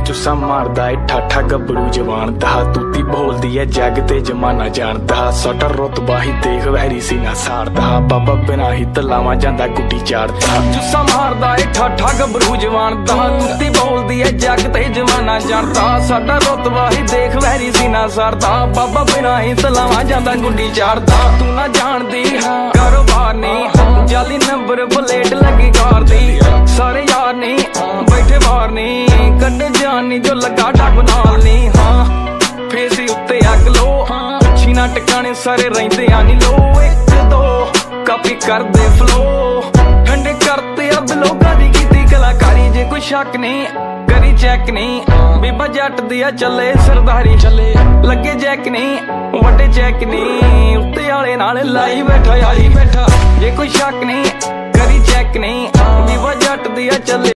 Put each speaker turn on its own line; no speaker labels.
चुस्सा मारदा है ठाठा गबड़ू जवान दा, तूती बोलदी है जग ते जमाना जानदा। साडा रुतबा ही देख वैरी सीना साड़दा, बाबा बिना ही तलावा जांदा गुड्डी चाड़दा। चुस्सा मारदा है ठाठा गबड़ू जवान दा, तूती बोलदी है जग ते जमाना जानदा। साडा रुतबा ही देख वैरी सीना साड़दा, बाबा बिना ही तलावा जांदा गुड्डी चाड़दा। तू ना जानदी कारोबार नहीं, जाली नंबर प्लेट लगी कार दी। सारे यार नी बैठे बाहर नी, कन्ने जान नी जो लगा डब नाल नी। हाँ फेस उत्ते अग लो, अच्छी ना टिकाने सारे रहिंदे आनी लो। एक दो कापी कर दे फ्लो, ठंडे करते अब लोगां दी कीती कलाकारी। जे कोई शक नहीं करी चैक नहीं, बीबा जट दिया चले सरदारी चले। लगे जैक नहीं वड्डे चैक नहीं, उत्ते आले नाल लाई बैठा यारी बैठा। जे कोई शक नहीं करी चैक नहीं, बीबा जट दिया चले।